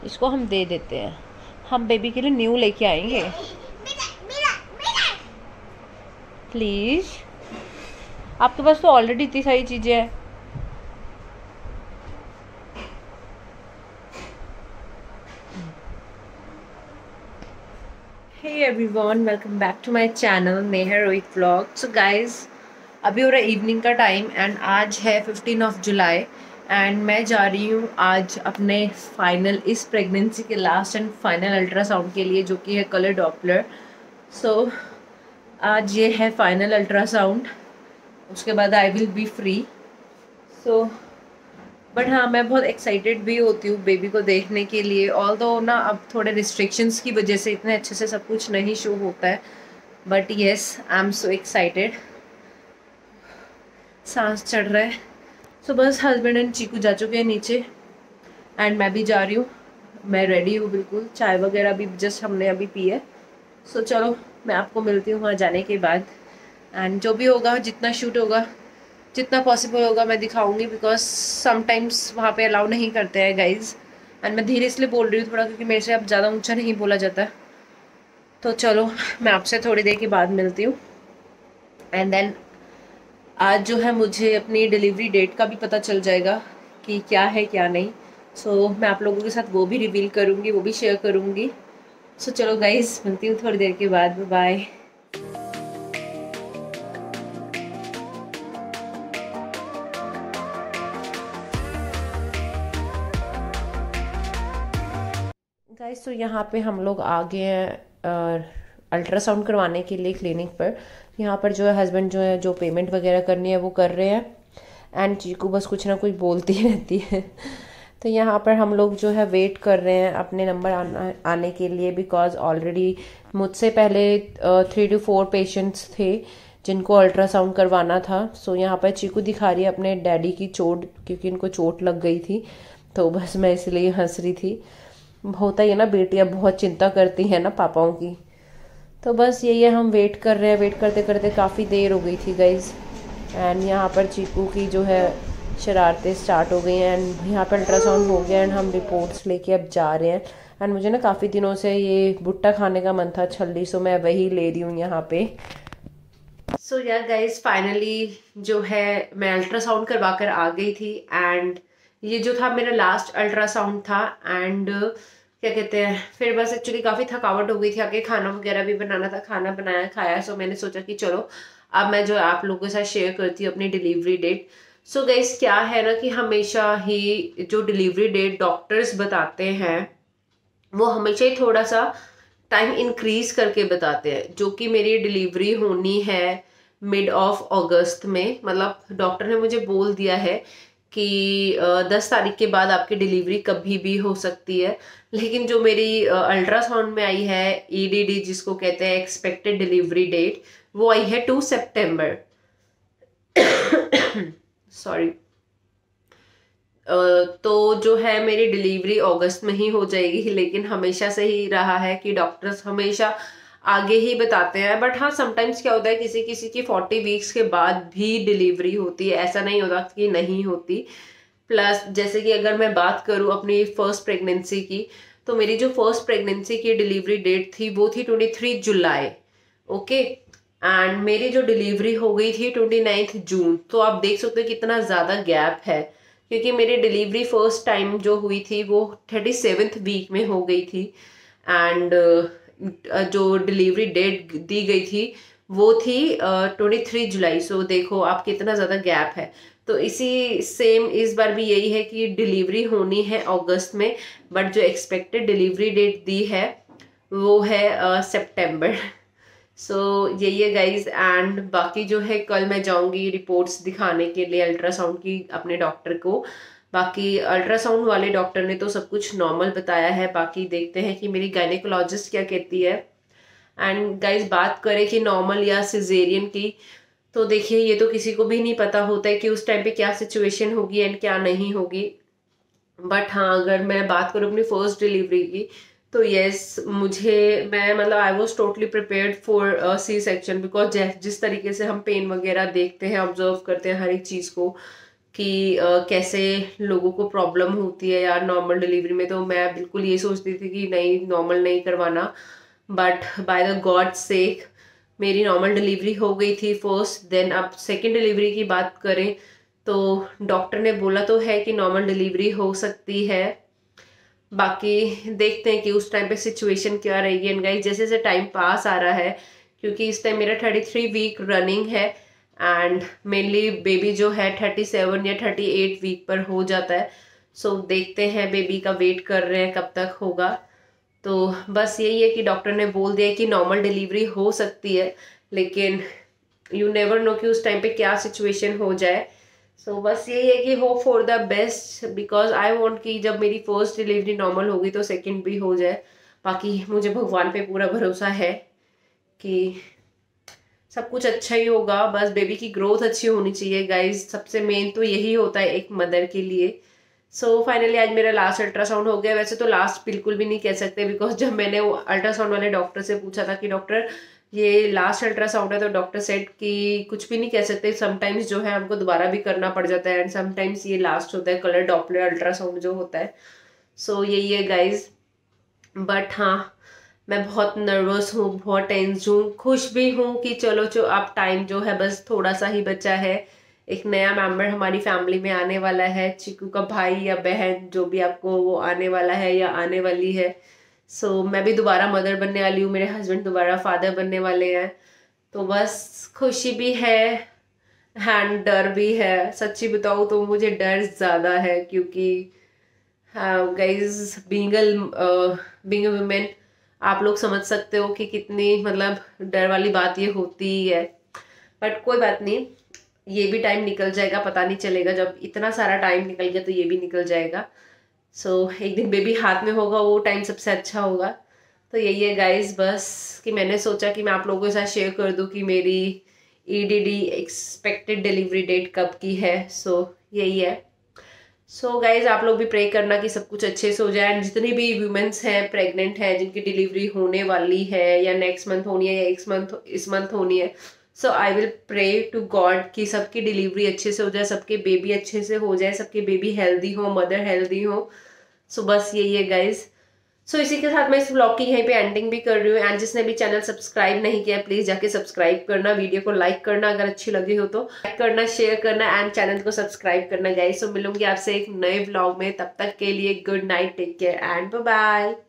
इसको हम दे देते हैं। हम बेबी के लिए न्यू लेके आएंगे प्लीज़। आपके पास तो ऑलरेडी इतनी सारी चीज़ें हैं। Hey everyone, welcome back to my channel Neha Rohit vlog. So guys, अभी हो रहा है इवनिंग का टाइम एंड आज है 15 जुलाई एंड मैं जा रही हूँ आज अपने फाइनल इस प्रेगनेंसी के लास्ट एंड फाइनल अल्ट्रासाउंड के लिए, जो कि है कलर डॉपलर। सो आज ये है फाइनल अल्ट्रासाउंड, उसके बाद I will be free. So but हाँ, मैं बहुत एक्साइटेड भी होती हूँ बेबी को देखने के लिए। ऑल्दो ना अब थोड़े रिस्ट्रिक्शंस की वजह से इतने अच्छे से सब कुछ नहीं शो होता है, but yes I am so excited. सांस चढ़ रहा है। सो बस हस्बैंड एंड चीकू जा चुके हैं नीचे एंड मैं भी जा रही हूँ। मैं रेडी हूँ बिल्कुल, चाय वगैरह भी जस्ट हमने अभी पी है। सो चलो मैं आपको मिलती हूँ वहाँ जाने के बाद एंड जो भी होगा, जितना शूट होगा, जितना पॉसिबल होगा मैं दिखाऊंगी, बिकॉज समटाइम्स वहाँ पे अलाउ नहीं करते हैं गाइज। एंड मैं धीरे इसलिए बोल रही हूँ थोड़ा, क्योंकि मेरे से अब ज़्यादा ऊंचा नहीं बोला जाता। तो चलो मैं आपसे थोड़ी देर के बाद मिलती हूँ। एंड देन आज जो है मुझे अपनी डिलीवरी डेट का भी पता चल जाएगा कि क्या है क्या नहीं। सो मैं आप लोगों के साथ वो भी रिवील करूँगी, वो भी शेयर करूँगी। सो चलो गाइज, मिलती हूँ थोड़ी देर के बाद। बाय। गाइस, तो यहाँ पे हम लोग आ गए हैं अल्ट्रासाउंड करवाने के लिए क्लिनिक पर। यहाँ पर जो है हस्बैंड जो है जो पेमेंट वगैरह करनी है वो कर रहे हैं एंड चीकू बस कुछ ना कुछ बोलती ही रहती है। तो यहाँ पर हम लोग जो है वेट कर रहे हैं अपने नंबर आने के लिए, बिकॉज ऑलरेडी मुझसे पहले 3 to 4 पेशेंट्स थे जिनको अल्ट्रासाउंड करवाना था। सो यहाँ पर चीकू दिखा रही है अपने डैडी की चोट, क्योंकि इनको चोट लग गई थी। तो बस मैं इसलिए हंस रही थी। होता ही है ना, बेटियां बहुत चिंता करती हैं ना पापाओं की। तो बस यही है, हम वेट कर रहे हैं। वेट करते करते काफ़ी देर हो गई थी गाइज एंड यहाँ पर चीकू की जो है शरारतें स्टार्ट हो गई हैं एंड यहाँ पर अल्ट्रासाउंड हो गया एंड हम रिपोर्ट्स लेके अब जा रहे हैं। एंड मुझे ना काफ़ी दिनों से ये भुट्टा खाने का मन था, छल्ली, सो मैं वही ले रही हूँ यहाँ पे। सो यार गाइज, फाइनली जो है मैं अल्ट्रासाउंड करवा कर आ गई थी एंड ये जो था मेरा लास्ट अल्ट्रासाउंड था। एंड क्या कहते हैं, फिर बस एक्चुअली काफ़ी थकावट हो गई थी, आगे खाना वगैरह भी बनाना था, खाना बनाया खाया। सो मैंने सोचा कि चलो अब मैं जो है आप लोगों के साथ शेयर करती हूँ अपनी डिलीवरी डेट। सो गाइज, क्या है ना कि हमेशा ही जो डिलीवरी डेट डॉक्टर्स बताते हैं वो हमेशा ही थोड़ा सा टाइम इंक्रीज करके बताते हैं। जो कि मेरी डिलीवरी होनी है मिड ऑफ अगस्त में, मतलब डॉक्टर ने मुझे बोल दिया है कि 10 तारीख के बाद आपकी डिलीवरी कभी भी हो सकती है। लेकिन जो मेरी अल्ट्रासाउंड में आई है ईडीडी, जिसको कहते हैं एक्सपेक्टेड डिलीवरी डेट, वो आई है 2 सितंबर। सॉरी। तो जो है मेरी डिलीवरी अगस्त में ही हो जाएगी, लेकिन हमेशा से ही रहा है कि डॉक्टर्स हमेशा आगे ही बताते हैं। बट हाँ, समटाइम्स क्या होता है किसी किसी की 40 वीक्स के बाद भी डिलीवरी होती है, ऐसा नहीं होता कि नहीं होती। प्लस जैसे कि अगर मैं बात करूँ अपनी फर्स्ट प्रेगनेंसी की, तो मेरी जो फर्स्ट प्रेगनेंसी की डिलीवरी डेट थी वो थी 23 जुलाई। ओके। एंड मेरी जो डिलीवरी हो गई थी 29 जून। तो आप देख सकते हो कितना ज़्यादा गैप है, क्योंकि मेरी डिलीवरी फर्स्ट टाइम जो हुई थी वो 37th वीक में हो गई थी एंड जो डिलीवरी डेट दी गई थी वो थी 23 जुलाई। सो देखो आप कितना ज़्यादा गैप है। तो इसी सेम इस बार भी यही है कि डिलीवरी होनी है अगस्त में, बट जो एक्सपेक्टेड डिलीवरी डेट दी है वो है सितंबर। सो यही है गाइज। एंड बाकी जो है कल मैं जाऊंगी रिपोर्ट्स दिखाने के लिए अल्ट्रासाउंड की अपने डॉक्टर को। बाकी अल्ट्रासाउंड वाले डॉक्टर ने तो सब कुछ नॉर्मल बताया है, बाकी देखते हैं कि मेरी गायनेकोलॉजिस्ट क्या कहती है। एंड गाइज, बात करें कि नॉर्मल या सिजेरियन की, तो देखिए ये तो किसी को भी नहीं पता होता है कि उस टाइम पे क्या सिचुएशन होगी एंड क्या नहीं होगी। बट हाँ, अगर मैं बात करूँ अपनी फर्स्ट डिलीवरी की, तो यस, मैं मतलब I was totally prepared for C section, because जिस तरीके से हम पेन वगैरह देखते हैं, ऑब्जर्व करते हैं हर एक चीज़ को, कि कैसे लोगों को प्रॉब्लम होती है यार नॉर्मल डिलीवरी में। तो मैं बिल्कुल ये सोचती थी कि नहीं, नॉर्मल नहीं करवाना, but by the god sake मेरी नॉर्मल डिलीवरी हो गई थी फर्स्ट। देन अब सेकेंड डिलीवरी की बात करें तो डॉक्टर ने बोला तो है कि नॉर्मल डिलीवरी हो सकती है, बाकी देखते हैं कि उस टाइम पे सिचुएशन क्या रहेगी। एंड गाइस जैसे जैसे टाइम पास आ रहा है, क्योंकि इस टाइम मेरा 33 वीक रनिंग है एंड मेनली बेबी जो है 37 या 38 वीक पर हो जाता है। सो देखते हैं, बेबी का वेट कर रहे हैं कब तक होगा। तो बस यही है कि डॉक्टर ने बोल दिया कि नॉर्मल डिलीवरी हो सकती है, लेकिन यू नेवर नो कि उस टाइम पे क्या सिचुएशन हो जाए। सो बस यही है कि hope for the best, because I want कि जब मेरी फर्स्ट डिलीवरी नॉर्मल होगी तो सेकेंड भी हो जाए। बाकी मुझे भगवान पे पूरा भरोसा है कि सब कुछ अच्छा ही होगा, बस बेबी की ग्रोथ अच्छी होनी चाहिए गाइज, सबसे मेन तो यही होता है एक मदर के लिए। सो फाइनली आज मेरा लास्ट अल्ट्रासाउंड हो गया। वैसे तो लास्ट बिल्कुल भी नहीं कह सकते, बिकॉज जब मैंने वो अल्ट्रासाउंड वाले डॉक्टर से पूछा था कि डॉक्टर ये लास्ट अल्ट्रासाउंड है, तो डॉक्टर सेड कि कुछ भी नहीं कह सकते, समटाइम्स जो है हमको दोबारा भी करना पड़ जाता है एंड समटाइम्स ये लास्ट होता है कलर डॉपलर अल्ट्रासाउंड जो होता है। सो यही है गाइज, बट हाँ मैं बहुत नर्वस हूँ, बहुत टेंस हूँ, खुश भी हूँ कि चलो जो अब टाइम जो है बस थोड़ा सा ही बचा है। एक नया मेंबर हमारी फैमिली में आने वाला है, चिकू का भाई या बहन जो भी आपको वो आने वाला है या आने वाली है। सो मैं भी दोबारा मदर बनने वाली हूँ, मेरे हस्बैंड दोबारा फादर बनने वाले हैं। तो बस खुशी भी है एंड डर भी है। सच्ची बताऊँ तो मुझे डर ज़्यादा है, क्योंकि हाँ गाइज बीइंग अ वुमेन आप लोग समझ सकते हो कि कितनी मतलब डर वाली बात ये होती ही है। बट कोई बात नहीं, ये भी टाइम निकल जाएगा, पता नहीं चलेगा, जब इतना सारा टाइम निकल गया तो ये भी निकल जाएगा। सो एक दिन बेबी हाथ में होगा, वो टाइम सबसे अच्छा होगा। तो यही है गाइज, बस कि मैंने सोचा कि मैं आप लोगों के साथ शेयर कर दूं कि मेरी ईडीडी एक्सपेक्टेड डिलीवरी डेट कब की है। सो यही है। सो गाइज आप लोग भी प्रे करना कि सब कुछ अच्छे से हो जाए एंड जितनी भी वुमेन्स हैं प्रेग्नेंट हैं जिनकी डिलीवरी होने वाली है या नेक्स्ट मंथ होनी है या इस मंथ होनी है, so I will pray to God कि सबकी डिलीवरी अच्छे से हो जाए, सबके बेबी अच्छे से हो जाए, सबके बेबी हेल्दी हो, मदर हेल्दी हो। सो बस यही है गाइज। सो इसी के साथ मैं इस व्लॉग की यहीं पे एंडिंग भी कर रही हूँ एंड जिसने भी चैनल सब्सक्राइब नहीं किया प्लीज जाके सब्सक्राइब करना, वीडियो को लाइक करना अगर अच्छी लगी हो तो लाइक करना, शेयर करना एंड चैनल को सब्सक्राइब करना गाइस। सो मिलूंगी आपसे एक नए व्लॉग में, तब तक के लिए good night, take care and bye bye.